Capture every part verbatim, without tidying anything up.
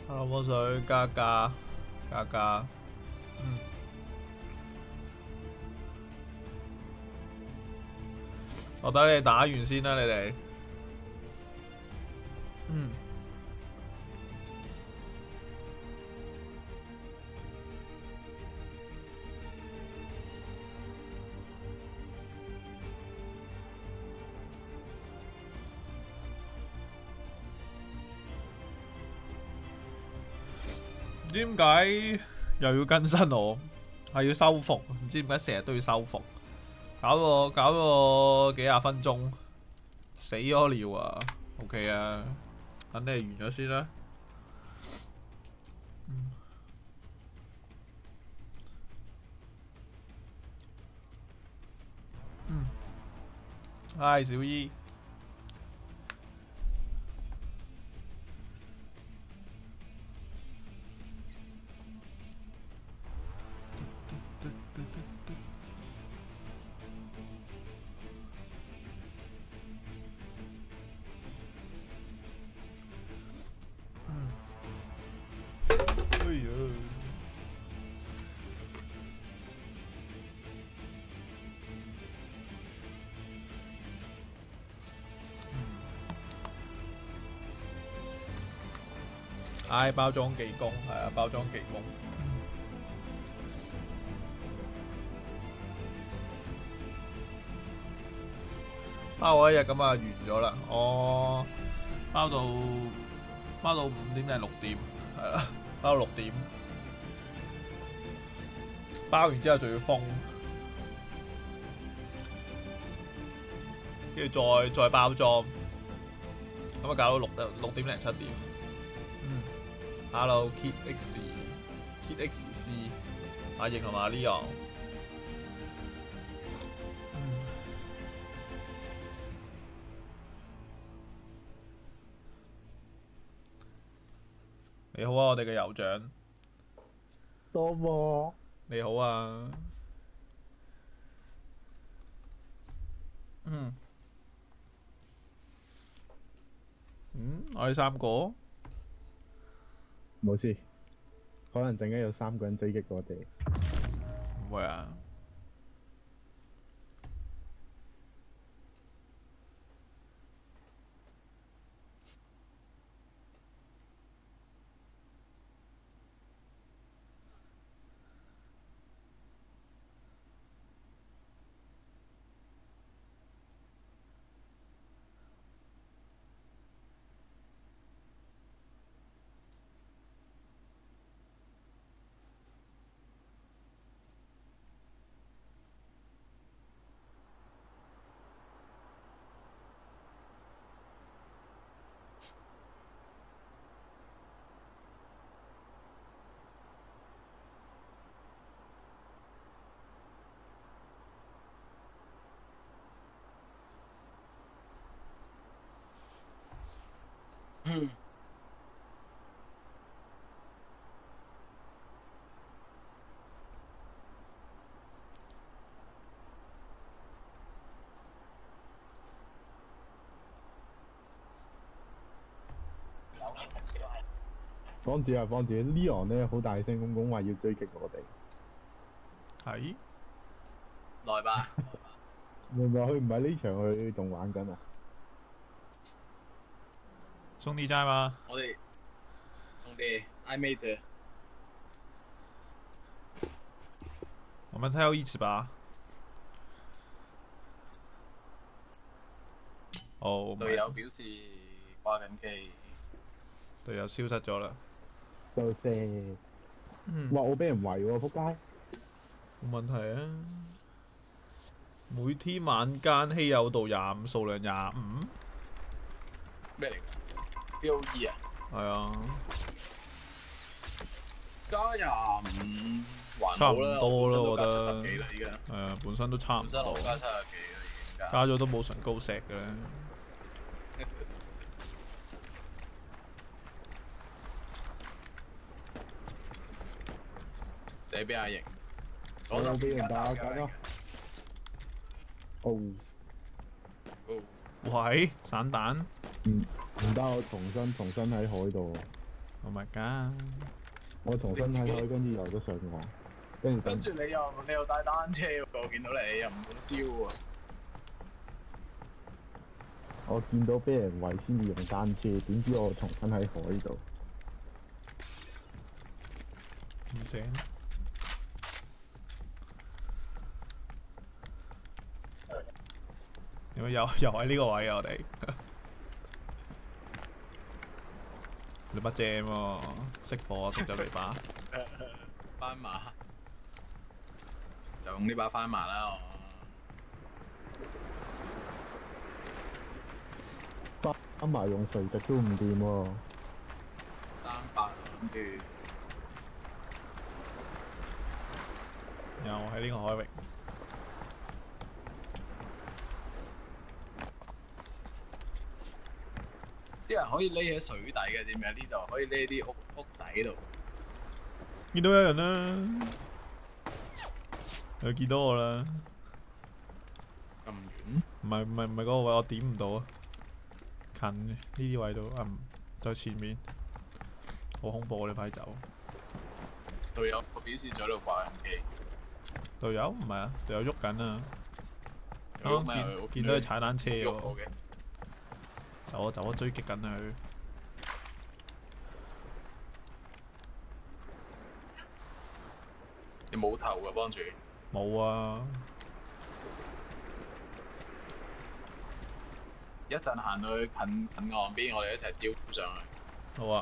啊，魔水加加加加，嗯。我等你哋打完先啦，你哋。嗯。唔知點解又要更新我，係要修復，唔知點解成日都要修復，搞個搞個幾廿分鐘，死咗了啊 ！OK 啊，等你完咗先啦。嗯。嗯。唉，小姨。嗯。哎呀！唉，包裝技工係啊，包裝技工。包我一日咁啊，完咗啦。我包到包到五點定六點，係啦，包到六點。包完之後仲要封，跟住再再包裝，咁啊搞到六六點零七點。嗯 ，Hello Kid X、Kid X C、阿瑩同埋 Leon。你好啊，我哋嘅酋長。 多麼。 你好啊。嗯。嗯，我哋三個。 冇事，可能陣間有三個人追擊我哋。 唔會啊。 嗯。 幫住啊，幫住 ！Leon 咧好大聲咁講話要追擊我哋。 係。 來吧。 明白佢唔係呢場，佢仲玩緊啊！ 兄弟在嗎？ 我哋兄弟曖昧着。 我們才有一起吧。哦。 隊友表示掛緊機。 隊友消失咗啦。 就射。 嗯。 哇！我俾人圍喎，仆街。 冇問題啊。每天晚間稀有度廿五，數量廿五。 咩嚟㗎 ？P O E 啊？ 係啊。 加廿五還好啦， 差唔多啦，我覺加七得。 十幾啦，依家。 係啊，本身都差唔本身多。 我加七十幾啦，已經加。 加咗都冇唇膏石嘅咧。 你俾阿瑩。 我俾人打緊咯。哦。 哦。 喂，散彈。 唔唔得，我重新重新喺海度。 Oh my god！ 我重新睇海，跟住游咗上岸，跟住跟住你又你又帶單車喎，我見到你又唔好招喎。 我見到俾人圍先至用單車，點知我重新喺海度。 唔正。點解又又喺呢個位啊？我哋你把正喎，熄火熄咗你把。 斑馬就用呢把斑馬啦，我。 啱埋用垂直都唔掂喎。 單八諗住又喺呢個海域。 啲人可以匿喺水底嘅，點解呢度可以匿喺啲屋屋底度？ 見到有人啦，又見到我啦。 咁遠？ 唔係唔係唔係嗰個位，我點唔到啊！近嘅呢啲位度，嗯，就前面，好恐怖啊！呢排走。 隊友我表示咗喺度掛緊機。 隊友唔係啊，隊友喐緊啊！ 有咩？ 見見到佢踩單車喎。 喐嘅。 走啊走啊，追擊緊啊佢。 你冇頭㗎幫住？ 冇啊！ 一陣行到去近近岸邊，我哋一齊招上去。 好啊！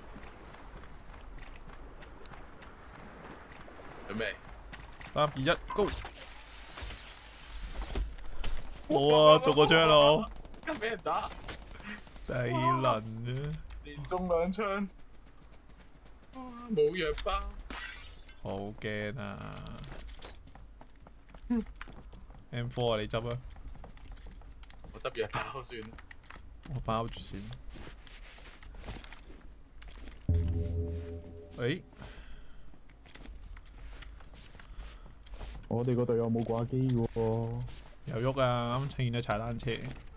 準備。 三二一，Go！ 冇啊，中個槍咯！ 跟俾人打。 低能啫！ 連中兩槍。冇藥包。 好驚啊 ！M 四啊，你執啊！ 我執藥包算啦。 我包住先。誒， 我哋個隊友冇掛機嘅喎。 又喐啊！啱見到踩單車。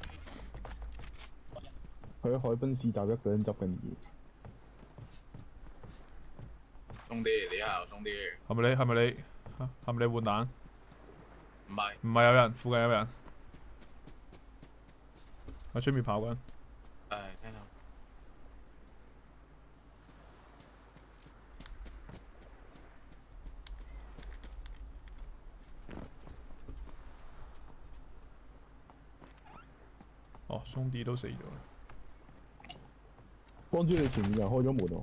佢喺海濱市集一個人執緊嘢。 鬆啲，你下又鬆啲。 係咪你？係咪你？係咪你換彈？ 唔係。 唔係有人，附近有人。喺出面跑緊。 誒，聽到。 哦，鬆啲都死咗。 幫住你前面人開咗門喎。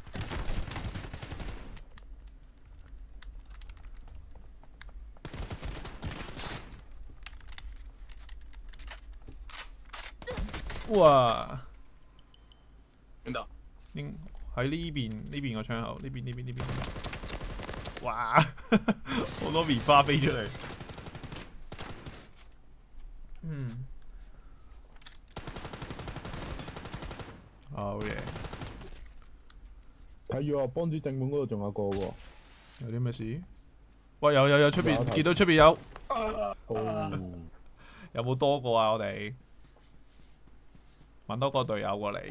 哇！ 邊度？ 應喺呢邊呢邊個窗口，呢邊呢邊呢邊。哇！好多棉花飛出嚟。嗯。好嘢！ 睇住啊，幫主正門嗰度仲有個喎。 有啲咩事？喂，有有有出邊見到出邊有。 哦。 有冇多個啊？我哋揾多個隊友過嚟。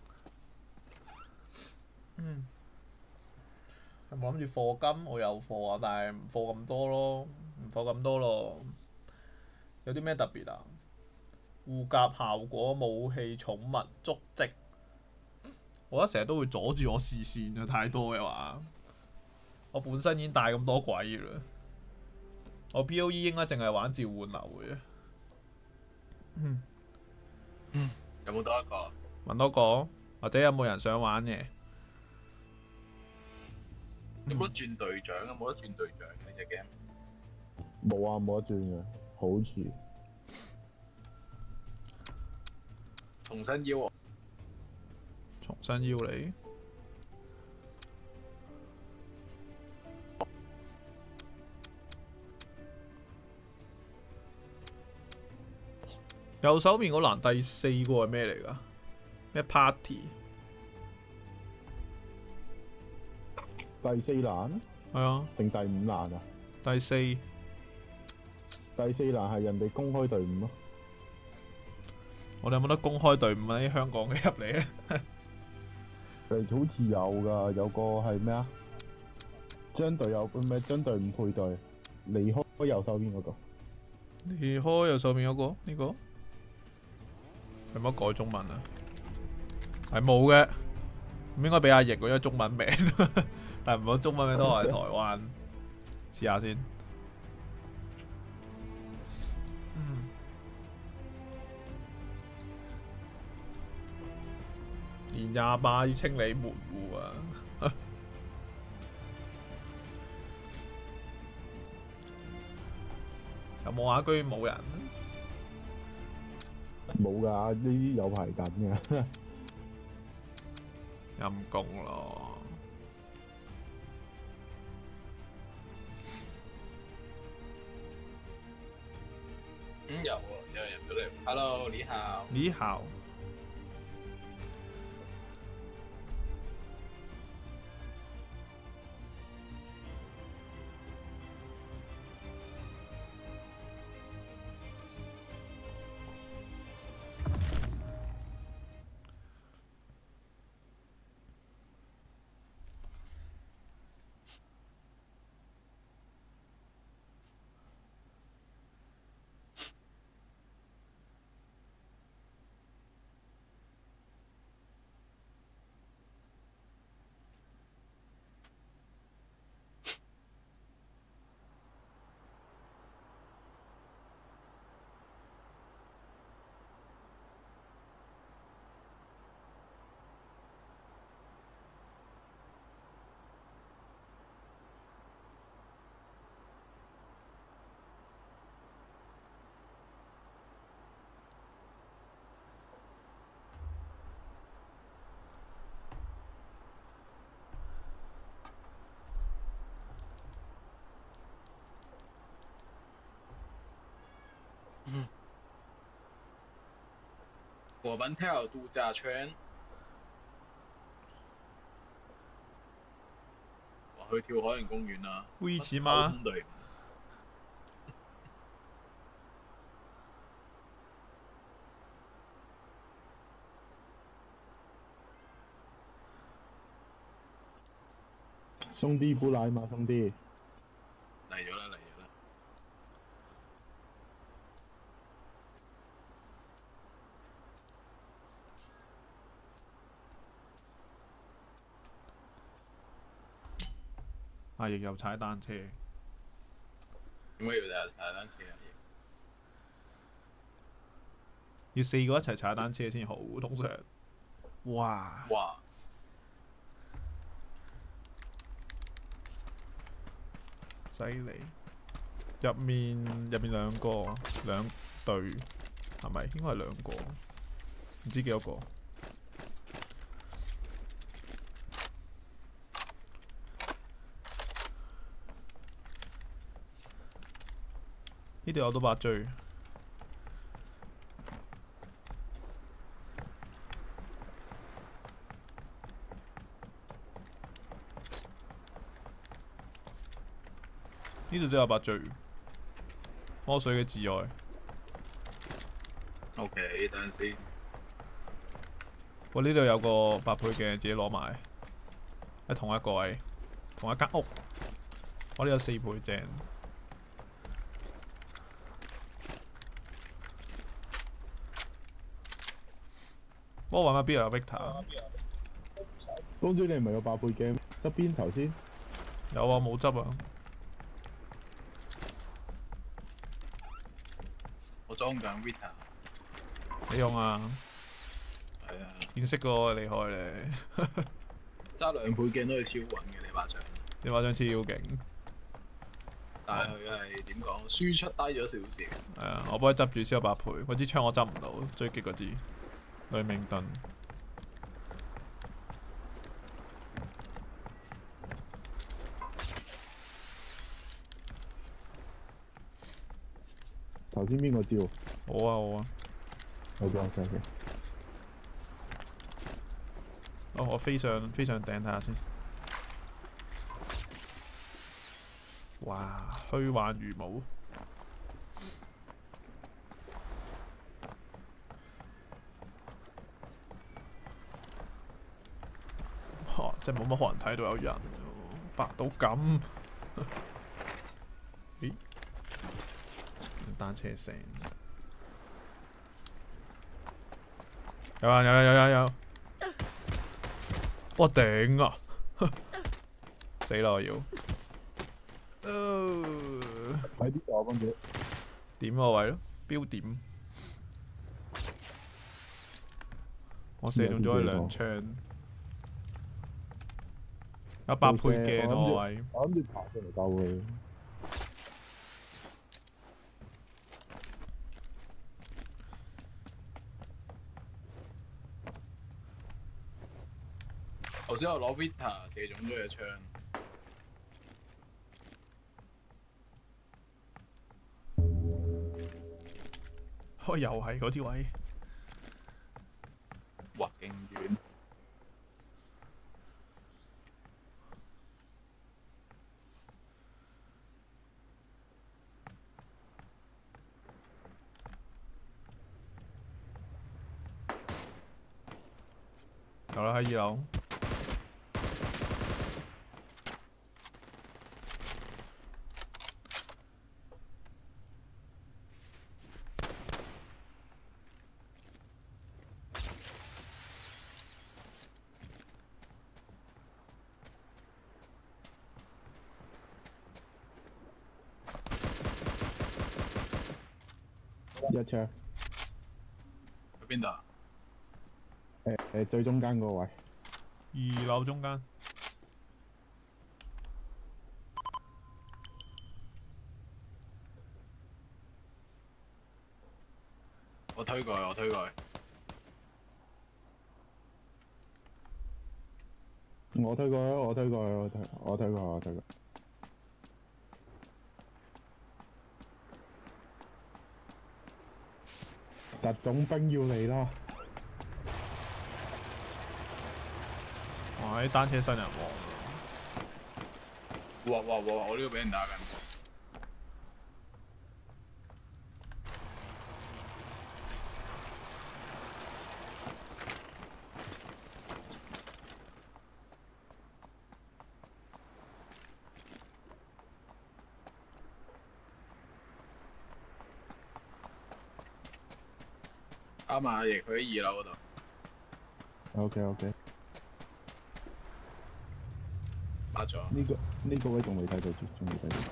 嗯。有冇諗住課金？我有課啊，但係唔課咁多咯，唔課咁多咯。有啲咩特別啊？護甲效果、武器、寵物、足跡。我覺得成日都會阻住我視線啊！太多嘅話，我本身已經帶咁多鬼啦。我 P O E 應該淨係玩召喚流嘅。嗯。 嗯。有冇多一個？ 揾多個，或者有冇人想玩嘅？ 有冇得轉隊長啊？冇得轉隊長呢隻 game。 冇啊，冇得轉嘅，好似。 重新邀我。 重新邀你。右手邊嗰欄第四個係咩嚟㗎？咩 party？ 第四欄？ 係啊。 定第五欄啊？ 第四。 第四欄係人哋公開隊伍咯。 我哋有冇得公開隊伍喺香港嘅入嚟咧？ 誒好似有㗎，有個係咩啊？將隊友唔係將隊伍配對，離開右手邊嗰個。 離開右手邊嗰個呢個有冇改中文啊？係冇嘅，唔應該俾阿奕嗰個中文名，但係唔好中文名都係台灣。試下先。嗯。年廿八要清理門戶啊！有冇啊？居然冇人。 冇㗎，呢啲有排等㗎。 陰公咯。 嗯，有喎，有人入咗嚟。Hello，你好。 你好。 我們跳度假村，我去跳海洋公園啦。 威奇嗎？ 對。 兄弟不來嘛，兄弟。 嚟咗啦，嚟咗啦。 阿奕又踩單車。 點解要踩踩單車啊？ 要四個一齊踩單車先好，通常。哇！ 哇！ 犀利！入面入面兩個兩隊係咪？應該係兩個，唔知幾多個。呢度有多把追。呢度都有把追，魔水嘅摯愛。 O K， 等陣先。 我呢度有個八倍鏡，自己攞埋。喺同一個位，同一間屋。我呢有四倍正。我揾下邊度有 Victor。 公主你唔係有八倍鏡側邊頭先？ 有啊，冇執啊。 我裝緊 Vita。 你用啊？ 係啊。 見識過厲害咧。 揸兩倍鏡都係超穩嘅呢把槍。 你把槍超勁。 但係佢係點講？輸出低咗少少。 係啊，我幫佢執住先有八倍。嗰支槍我執唔到，追擊嗰支雷明頓。 頭先邊個招？ 我啊我啊。 好嘅 OK OK。 哦，我飛上飛上頂睇下先。哇！虛幻如無。 即係冇乜可能睇到有人，白到咁。咦？單車聲。有啊有啊有有有！我頂啊！死啦我要。 喺呢度啊，跟住點個位咯，標點。我射中咗佢兩槍，有八倍鏡我位。 我諗住爬上嚟救佢。 頭先我攞 Vita 射中咗隻槍。 哦，又係嗰啲位。 哇，勁遠！ 有啦，喺二樓。 一槍。 去邊度啊？ 誒誒，最中間嗰個位。 二樓中間。 我推過去，我推過去。 我推過去，我推過去，我推，我推過去，我推過去。特種兵要嚟啦！ 哇！啲單車新人王。 哇哇哇！我呢個俾人打緊。啱啊！阿爺佢喺二樓嗰度。 OK OK。 打咗。 呢個呢個位仲未睇到，仲未睇到。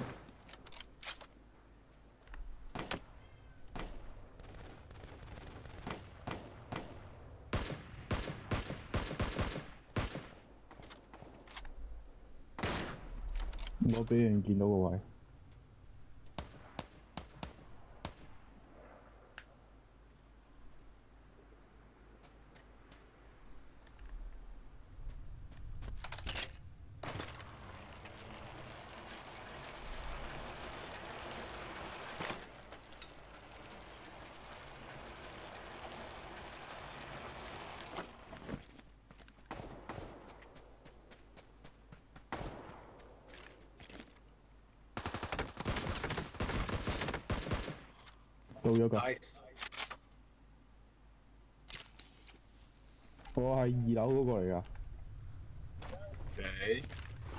我俾人見到個位。到咗個。 Nice。 我係二樓嗰個嚟㗎。 Okay。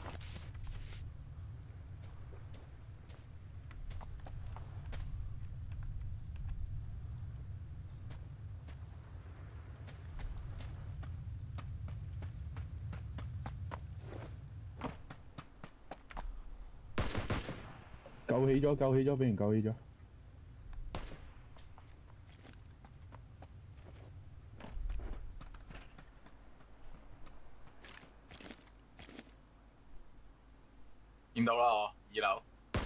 救起咗，救起咗，俾人救起咗。 見到啦我，二樓。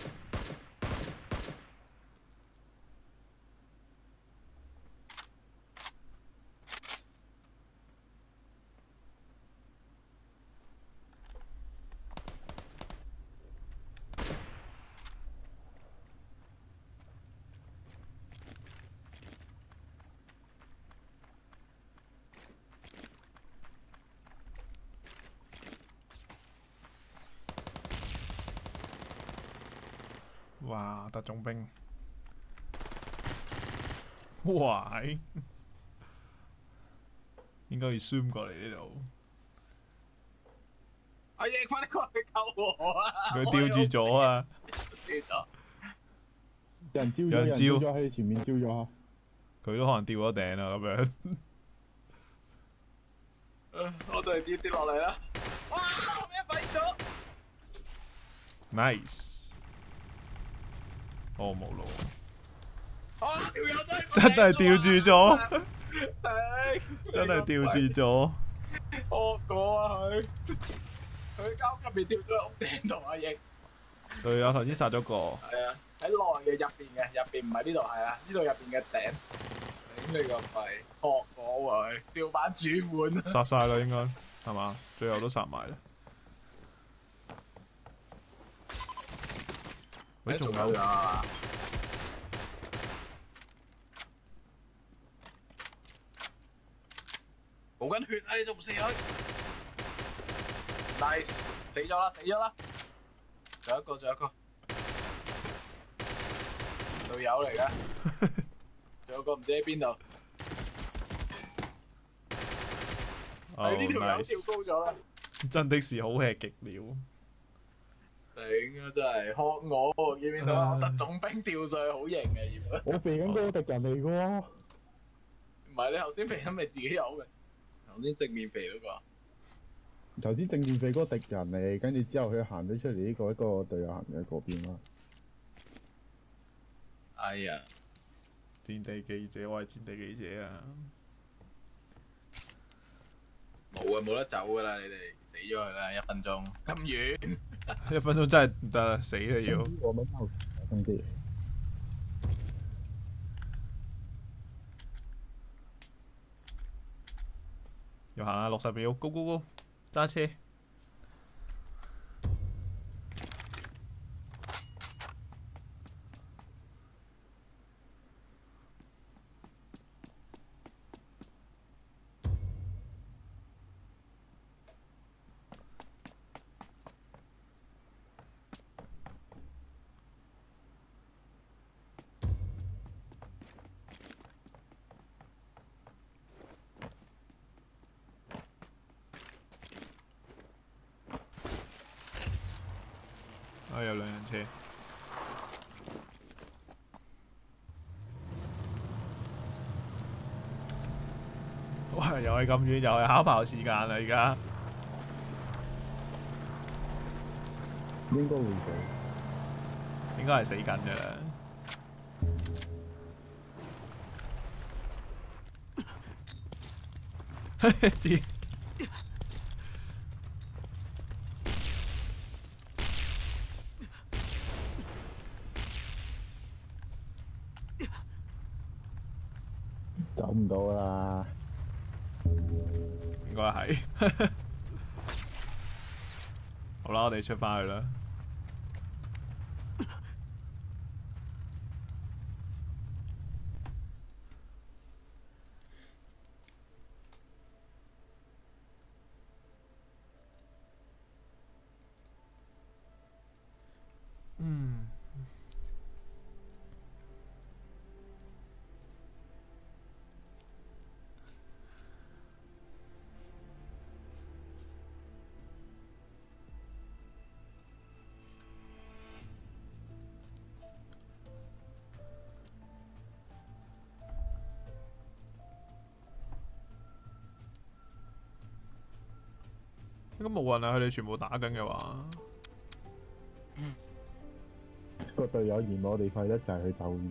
哇！特種兵，哇！應該要 zoom 過嚟呢度。 阿英快啲過嚟救我啊！ 佢吊住咗啊！ 吊咗。 有人招咗， 有人招有人招咗喺前面招咗啊！ 佢都可能吊咗頂啦咁樣。 我就係跌跌落嚟啦！哇！後面廢咗。 Nice。哦冇路。 啊！條友真係真係吊住咗， 頂！ 真係吊住咗。 惡果啊佢！佢交入面跳咗喺屋頂度啊！亦對啊，頭先殺咗個。 係啊，喺內嘅入邊嘅，入邊唔係呢度係啊，呢度入邊嘅頂。頂你個肺！惡果啊佢！調板煮碗啊！ 殺晒啦應該係嘛？最後都殺埋啦。喂，仲有啊！冇緊血啊！你仲唔死佢 ？Nice， 死咗啦，死咗啦！仲有一個，仲有一個隊友嚟㗎，仲有個唔知喺邊度。係呢條友跳高咗啦！ 真的是好吃極了。 頂啊！真係學我，見唔見到啊？特種兵吊上去好型嘅，要我避緊嗰個敵人嚟嘅喎。 唔係你頭先避緊咪自己有嘅？頭先正面肥嗰個。 頭先正面避嗰個敵人嚟，跟住之後佢行咗出嚟，呢個一個隊友行咗喺嗰邊啦。 哎呀！ 戰地記者，我係戰地記者啊！ 冇啊，冇得走噶啦！你哋死咗佢啦，一分鐘咁遠。 一分鐘真係唔得啦，死啦要！ 我乜後心機？ 要行下六十秒，Go Go Go！揸車！啊！有兩人車。哇！又係咁遠，又係考跑時間啦！而家應該會死， 應該係死緊嘅啦。知。 走唔到啦。 應該係。好啦，我哋出返去啦。嗯。應該冇人啊！佢哋全部打緊嘅話， 個隊友嫌我哋快得滯，佢走咗。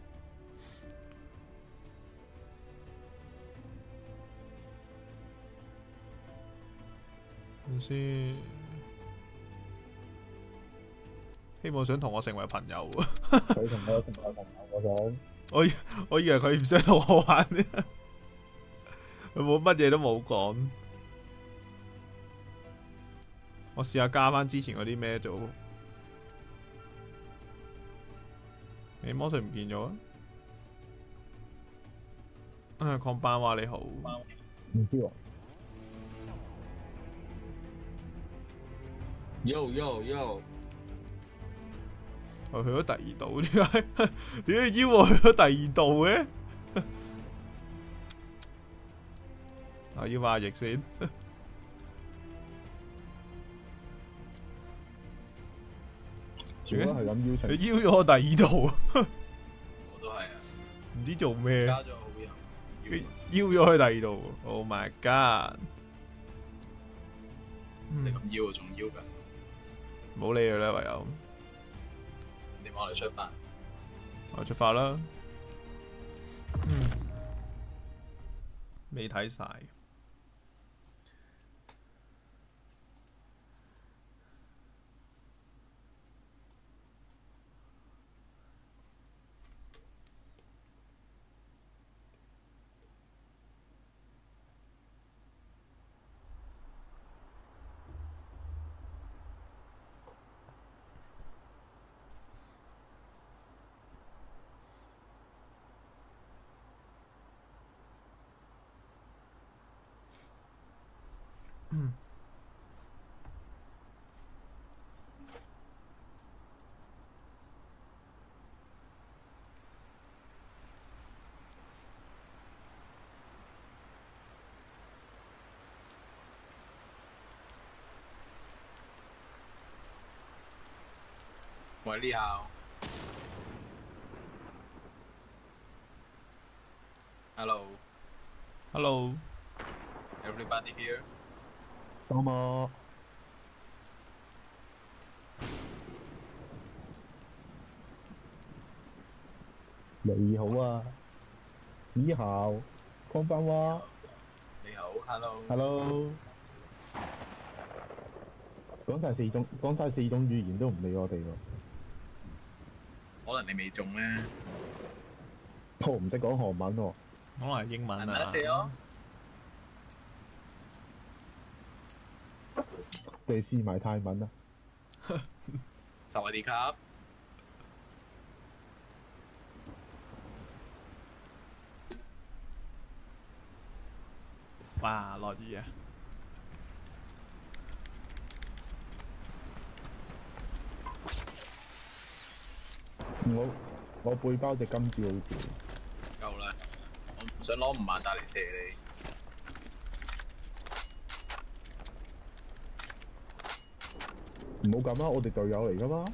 等先。希望想同我成為朋友。 佢同我成為朋友，我想。 我以我以為佢唔想同我玩啫，佢冇乜嘢都冇講。我試下加翻之前嗰啲咩做。你魔術唔見咗啊？啊，抗班話你好。 唔知喎。 Yo yo yo！ 我去咗第二度，點解點解邀我去咗第二度嘅？我要阿奕先。 如果係咁邀請， 佢邀咗我第二度， 我都係啊， 唔知做咩， 加咗好友， 佢邀咗去第二度。Oh my god！ 你咁邀啊，仲邀㗎？ 唔好理佢啦，唯有你幫我哋出發。 我出發啦。嗯，未睇晒。嗯。 喂，你好。Hello。 Hello。 Everybody here。 到嘛？你好啊，你好，こんばんは。 你好 ，Hello。 Hello。講晒四種，講晒四種語言都唔理我哋喎。 可能你未中咧。 我唔識講韓文喎。 可能係英文啊。 안녕하세요。 你試埋泰文啊。 สวัสดีครับ。 哇，落雨啊！ 我我背包隻金紙好似。 夠啦，我唔想攞五萬大嚟射你。唔好咁啦，我哋隊友嚟噶嘛。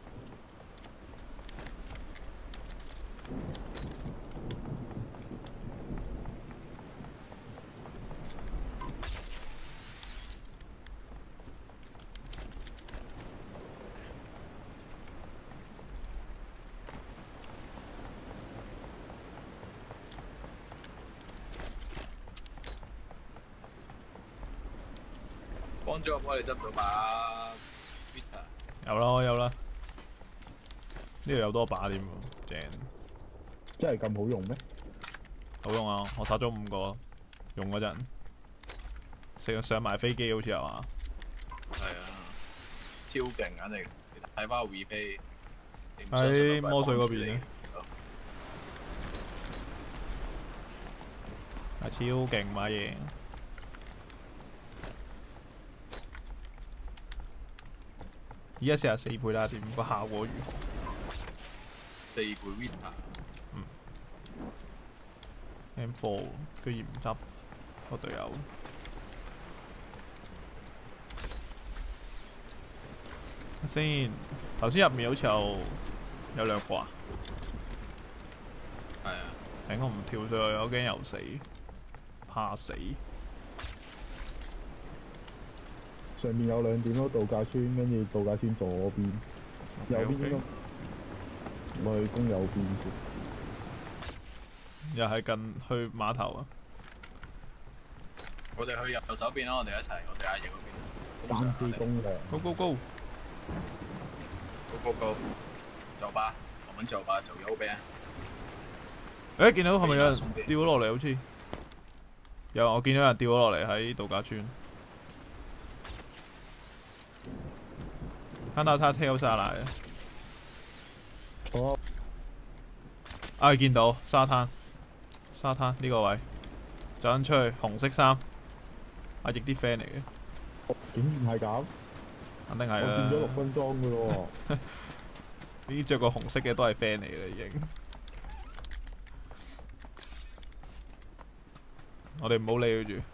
幫咗我幫你執到把 Vita。 有啦，我有啦。呢度有多把添喎，正。 真係咁好用咩？ 好用啊！我殺咗五個，用嗰陣，成日上埋飛機好似係嘛？ 係啊，超勁簡直！你睇翻個 replay。 喺魔水嗰邊咧。係超勁買嘢。而家四十四倍啦，點個效果如何？ 四倍 Vita。 嗯。M 四 居然唔執個隊友。先，頭先入面好似有有兩個啊。 係啊。 頂我唔跳上去，我驚又死，怕死。 上面有兩點咯，度假村，跟住度假村左邊，右邊應該我去攻右邊先。 又係近去碼頭啊！ 我哋去右手邊啦，我哋一齊，我哋阿爺嗰邊。 單機攻略。 Go go go！ Go go go！走吧，我們走吧，走右邊。 誒，見到係咪有人掉咗落嚟？好似有，我見到有人掉咗落嚟喺度假村。看到他跳下來了。 哦。 啊！見到沙灘，沙灘呢個位，走緊出去，紅色衫，阿奕啲 friend 嚟嘅。 竟然係咁？ 肯定係啦。 我見咗六分裝嘅咯喎。 呢啲着個紅色嘅都係 friend 嚟嘅啦，已經。我哋唔好理佢住。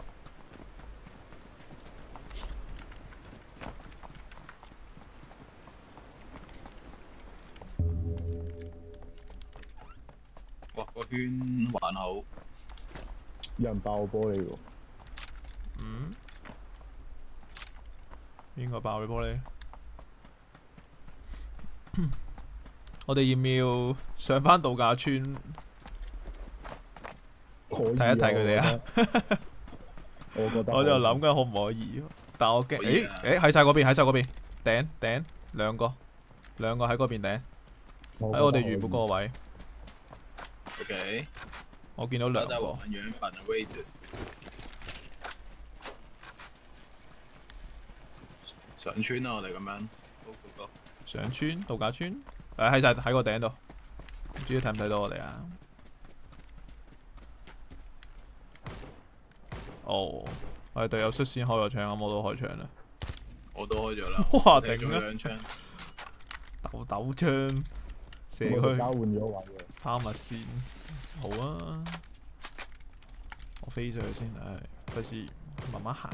個圈還好。 有人爆玻璃喎， 嗯？邊個爆你玻璃？我哋要唔要上翻度假村可以睇一睇佢哋啊？ 我覺得我就諗緊可唔可以，但我驚誒可以啊誒喺晒嗰邊，喺晒嗰邊頂頂兩個兩個喺嗰邊頂，喺我哋原本嗰個位， OK， 我見到兩個。 在我們原本的位置。上村啊，我哋咁樣。Go go go！ 上村度假村，誒喺晒喺個頂度，唔知睇唔睇到我哋啊？哦，我哋隊友率先開咗槍，咁我都開槍啦。 我都開咗啦。 哇我踢咗頂啊兩槍。 豆豆槍射佢我哋交換咗位嘅， 拋物線，好啊！我飛上去先，唉，費事慢慢行。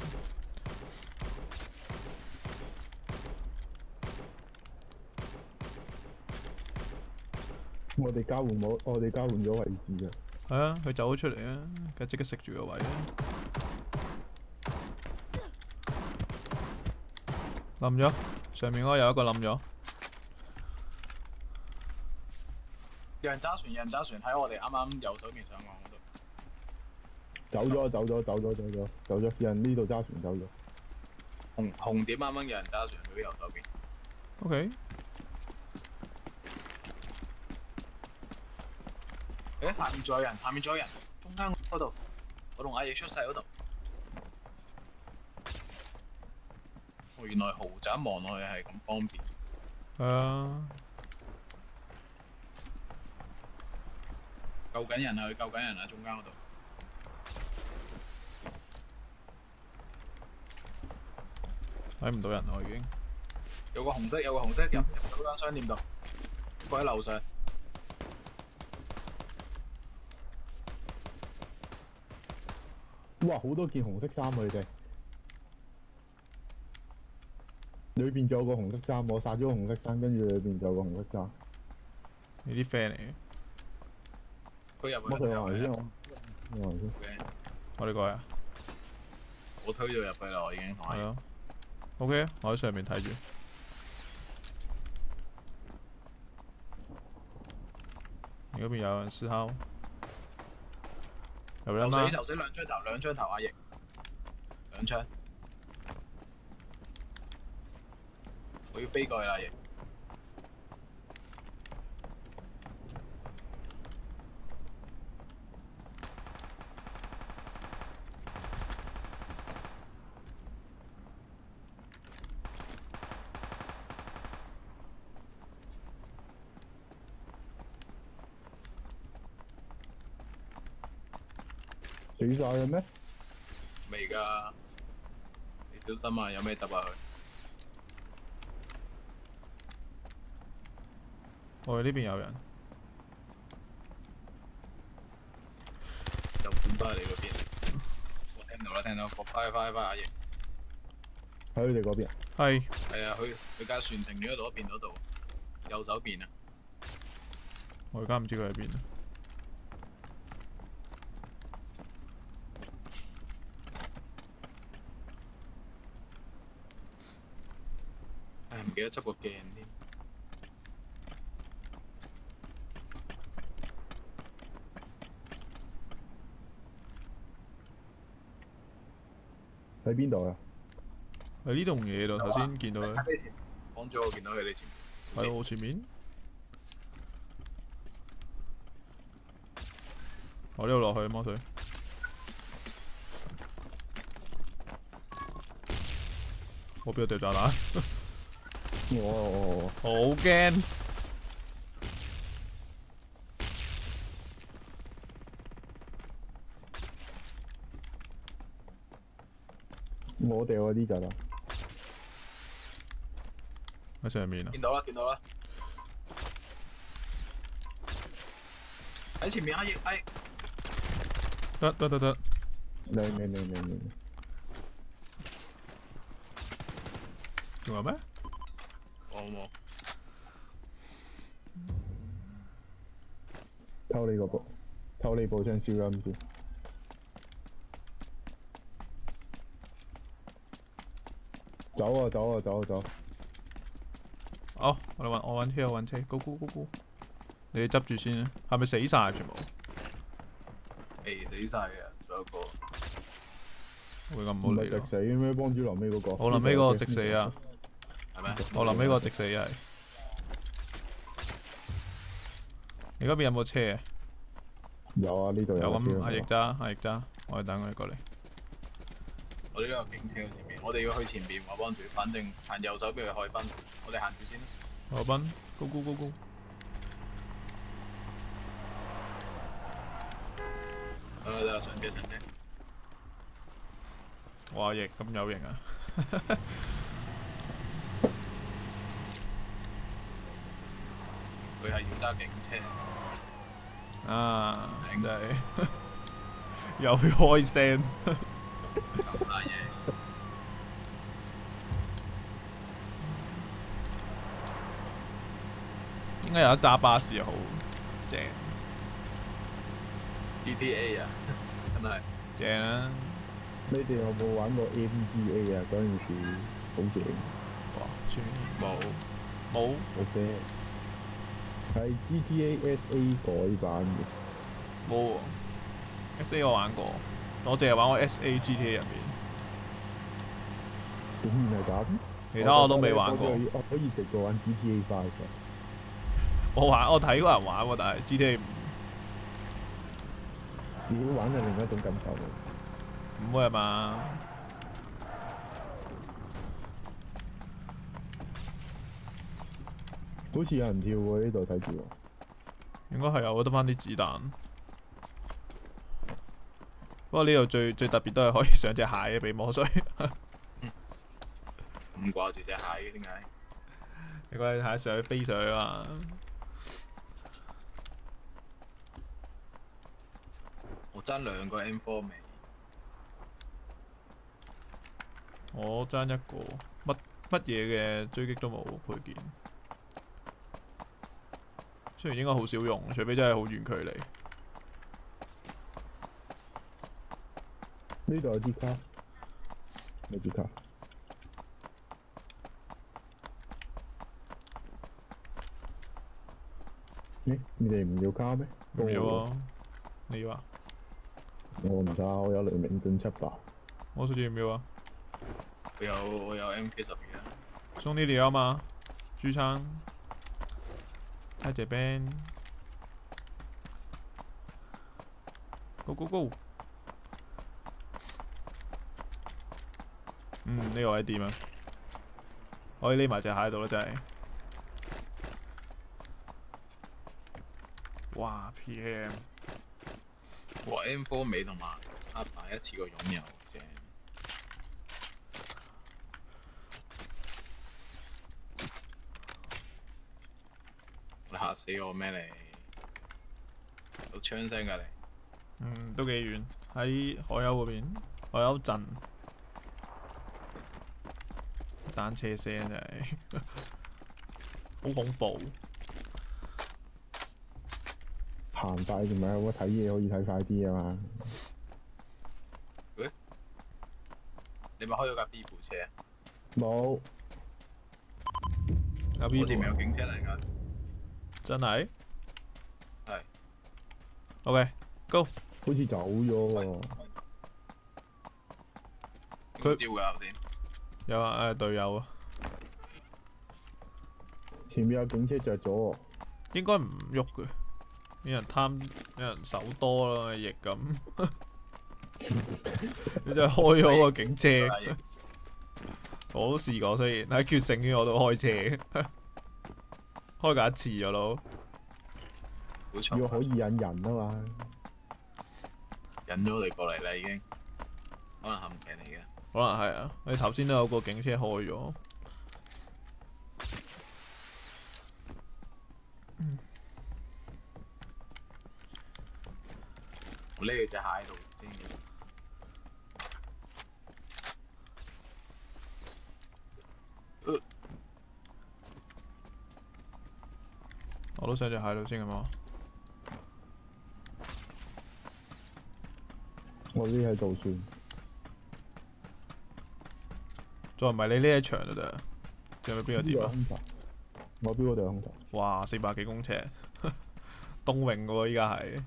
我哋交換咗，我哋交換咗位置嘅。 係啊，佢走咗出嚟啊，梗係即刻食住個位啊！冧咗，上面嗰個有一個冧咗。 有人揸船，有人揸船喺我哋啱啱右手邊上岸嗰度。 走咗，走咗，走咗，走咗，走咗。有人呢度揸船走咗。 紅紅點啱啱有人揸船去右手邊。 OK， 誒，下面仲有人，下面仲有人，中間嗰度，我同阿奕出世嗰度。哦，原來豪宅望落去係咁方便。 係啊， 救緊人啊！佢救緊人啊！中間嗰度。 睇唔到人我已經。 有個紅色，有個紅色入入到間商店度，佢喺樓上。 哇！好多件紅色衫啊！佢哋裏邊仲有個紅色衫，我殺咗個紅色衫，跟住裏邊仲有個紅色衫。 你啲 friend 嚟嘅， 佢入乜去入去佢話先我，我話先。 OK， 我哋過去啊。 我推咗入去啦，我已經同阿奕。 係啊。OK 啊，我喺上面睇住。你嗰邊有人思考，有人嗎？ 就死就死兩張頭，兩張頭阿奕，兩槍。我要飛過去啦，阿奕。 死晒啦咩？ 未㗎，你小心啊！有咩執啊佢？ 我哋呢邊有人， 就轉翻嚟你嗰邊。我聽到啦，聽到，快快快！阿奕， 喺佢哋嗰邊。 係係啊，佢佢架船停咗喺左邊嗰度，右手邊啊。 我而家唔知佢喺邊啊。 唉，唔記得執個鏡添。 喺邊度啊？ 喺呢棟嘢度，頭先見到佢喺你前，幫咗我見到佢你前面。 喺我前面。我呢度落去魔水。我邊度掉炸彈？ 我好驚！ 我掉嗰啲就啦。 喺上面啊！ 見到啦，見到啦。喺前面阿奕，哎， 得得得得， 你你你你你， 仲有咩？ 我冇。 偷你個波。 偷你部槍燒音先。走啊走啊走啊走！ 好，我哋揾我揾車，我揾車，go go go go！你哋執住先啊，係咪死晒全部？ 誒死晒嘅，仲有個會咁唔好唔理咯。 係直死咩？幫主臨尾嗰個。 我臨尾嗰個直死啊！ 係咩？ 我臨尾嗰個直死係。你嗰邊有冇車啊？ 有啊，呢度有有咁，阿車翼揸，阿翼揸，我哋等佢哋過嚟。 我哋呢個警車喺前面，我哋要去前邊，我幫住，反正行右手邊去海濱，我哋行住先啦。 海濱，go go go go！ 得啦得啦，上車上車。 哇！翼咁有型啊！ 佢係要揸警車。 啊，真係又要開聲。 咁大嘢。 應該有得揸巴士好正 G T A 啊，真係。 正啊！ 你哋有冇玩過 M G A 啊？嗰陣時好正。 哇！全冇。 冇好正。係 G T A S A 改版嘅。 冇喎 S A 我玩過，我淨係玩過 S A G T A 入邊， 竟然係咁？ 其他我都未玩過。 我可以直過玩 G T A Five 嘅。 我玩我睇過人玩喎，但係 G T A 五自己玩係另一種感受嚟。 唔會係嘛？ 好似有人跳喎，呢度睇住喎。 應該係有，得翻啲子彈。不過呢度最最特別都係可以上隻蟹嘅俾魔水。 唔掛住隻蟹嘅點解？ 你嗰隻蟹上去飛上去啊嘛！ 我爭兩個 M 四未。 我爭一個乜乜嘢嘅追擊都冇配件，雖然應該好少用，除非真係好遠距離。 呢度有啲卡，有啲卡。誒，你哋唔要卡咩？ 唔要啊！你要啊？ 我唔使，我有雷明進七百。 我數字要唔要啊？ 我有我有 M K 十二啊。 送啲料啊嘛，豬撐，睇隻 band。Go go go！嗯，呢、個位掂啊？可以匿埋隻蟹度啦，真係。哇 ！P M， 哇 M 四尾同埋阿爸一次過擁有，正。你嚇死我咩你？有槍聲㗎你？ 嗯，都幾遠，喺海鷗嗰邊，海鷗鎮。單車聲真係好恐怖。 行快仲咪有個睇嘢可以睇快啲啊嘛。 喂，你咪開咗架 B 部車啊？ 冇。 有 B 部我前面有警車嚟㗎。 真係？ 係。 OK，Go。 好似走咗喎。 佢招㗎頭先。 有啊，誒隊友啊。 前面有警車着咗喎。 應該唔喐嘅，有人貪，有人手多啦，翼咁。你真係開咗個警車。我都試過，雖然喺決勝圈我都開車，開過一次咗都。 要可以引人啊嘛。 引咗你過嚟啦已經，可能陷阱嚟嘅。 可能係啊，你頭先都有個警車開咗。嗯、 我匿喺隻蟹度先。呃、 我都上隻蟹度先咁嘛。 我啲喺度算。 再唔係你呢一場就得。仲有邊個點啊？ 我標嗰度有空投。 哇！四百幾公尺，東泳嘅喎，依家係。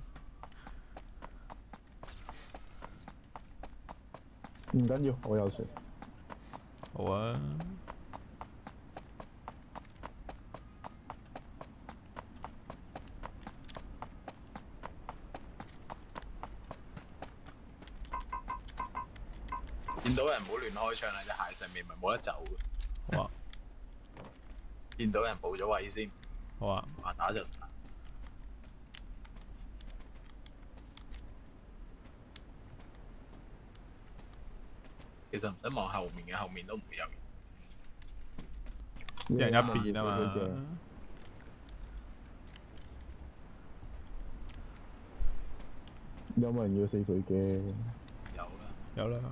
唔緊要，我有船。 好啊。 見到人唔好亂開槍啦，隻蟹上面咪冇得走嘅。 好啊。 見到人補咗位先。 好啊。 話打就打。其實唔使望後面嘅，後面都唔會有人。 一人一邊啊嘛。 有冇人要四佢嘅？ 有啦。 有啦。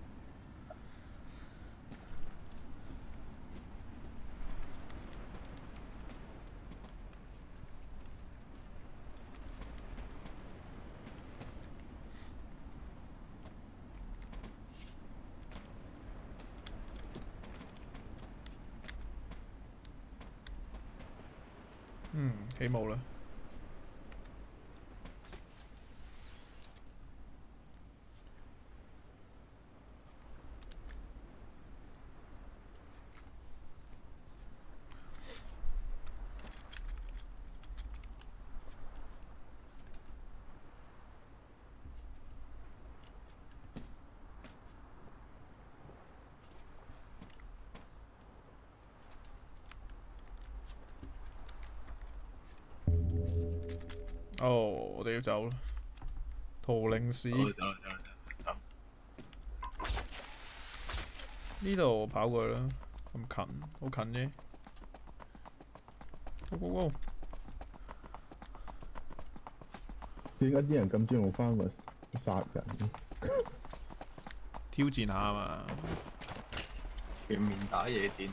嗯，起霧啦。哦，我哋要走啦。圖靈市。 走啦走啦走啦走。 呢度跑過去啦，咁近，好近啫。Go go go！ 點解啲人咁中意用翻嚟殺人？ 挑戰下啊嘛。 全面打野戰。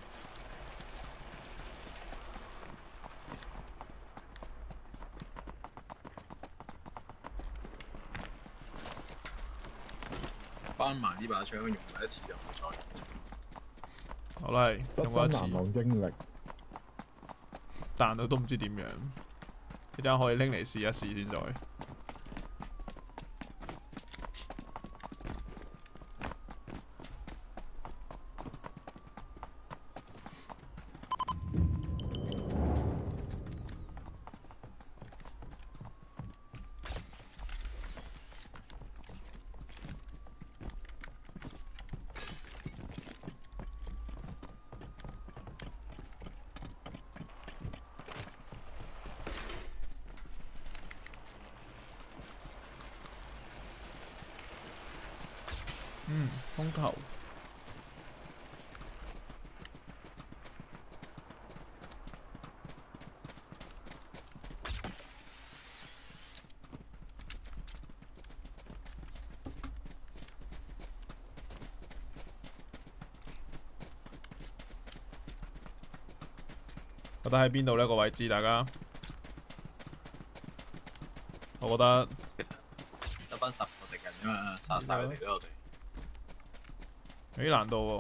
翻埋呢把槍用第一次就唔再用。 好啦，用過一次。 難忘經歷。 彈到都唔知點樣，你陣可以拎嚟試一試先再。嗯，空投。覺得喺邊度呢個位置？大家，我覺得得翻十個敵人啫嘛，殺晒佢哋啦我哋。 幾難度喎！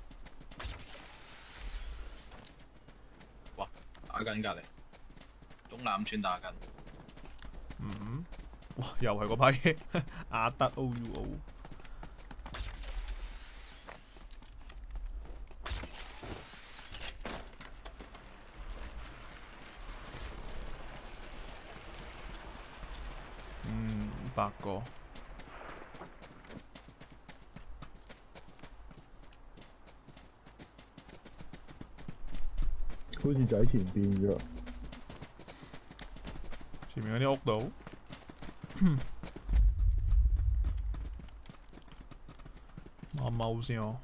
哇，打緊隔離，東南村打緊。 嗯，哇，又係嗰批阿德 O U O。嗯，八個。 好似就喺前邊啫。 前面嗰啲屋度。我踎先喎。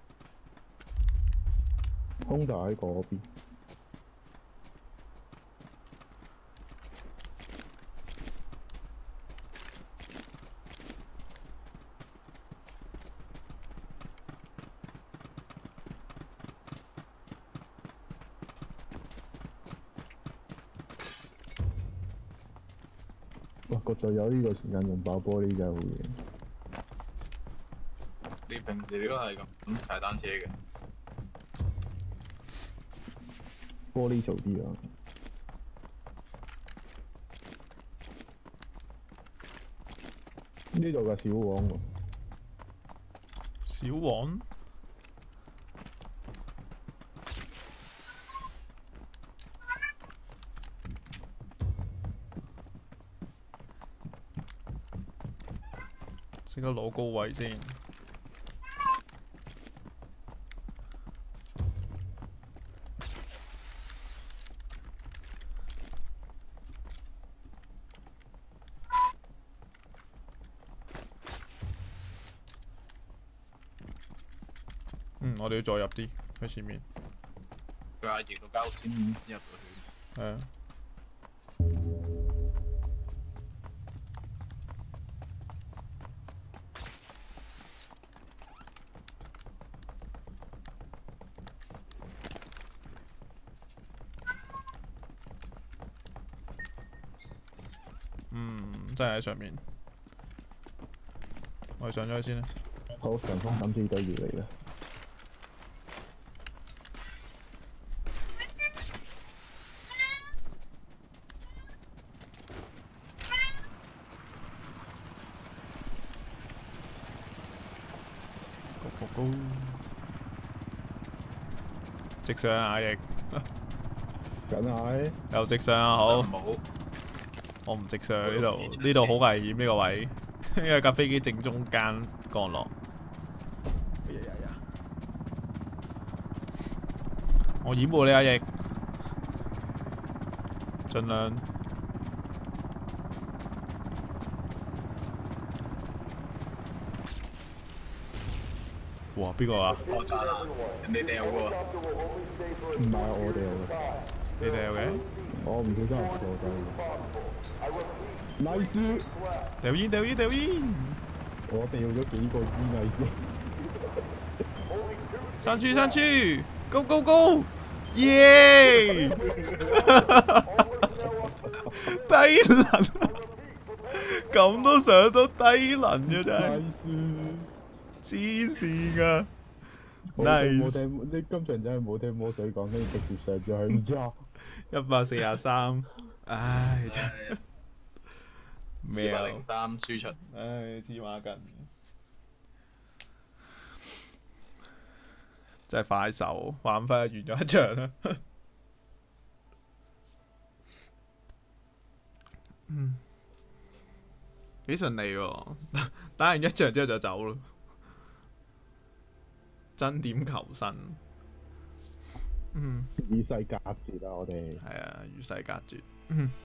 空打喺嗰邊。哇！國際有呢個時間用爆玻璃真係好嘢。 平時都係咁咁踩單車嘅。 玻璃嘈啲啊！呢度嘅小王喎， 小王先個攞高位先。嗯，我哋要再入啲喺前面。 佢阿爺個交先入到去。 係啊。嗯，真係喺上面。我哋上咗去先啦。 好，上風抌住對住你啦。 高高高！直上啊，翼。 梗係。 又直上啊，好。 冇。 我唔直上呢度，呢度好危險呢個位，因為架飛機正中間降落。哎呀呀呀！我掩護你啊，翼，盡量。哇！邊個啊？ 我炸啦！人哋掉喎。 唔係我掉嘅。 你掉嘅？ 我唔小心入錯掣。nice！ 掉煙掉煙掉煙！ 我掉咗幾個煙啊！ 山豬山豬 ，go go go！耶！低能，咁都上到低能嘅真係，黐線噶。 冇聽，你今場真係冇聽魔水講，跟住直接上咗去，唔知啊！ 一百四十三，唉真係咩啊？ 二百零三輸出， 唉黐孖筋，真係快手，玩翻完咗一場啦。嗯，幾順利喎，打完一場之後就走咯，真點求生。嗯， 與世隔絕啊！我哋係啊，與世隔絕。嗯